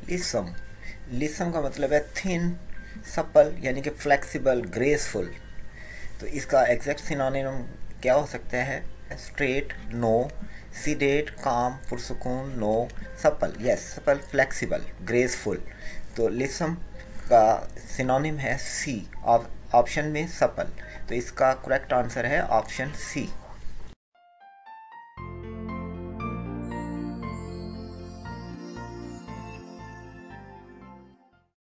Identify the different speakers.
Speaker 1: लिसम, लिसम का मतलब है थिन, सपल यानी कि फ्लेक्सिबल, ग्रेसफुल। तो इसका एग्जैक्ट सिनोनिम क्या हो सकता है? स्ट्रेट नो, सीडेट काम, पुरसकून no, supple yes, supple, flexible, graceful. तो लिसम का सिनोनिम है सी, ऑप्शन में सपल। तो इसका करेक्ट आंसर है ऑप्शन सी।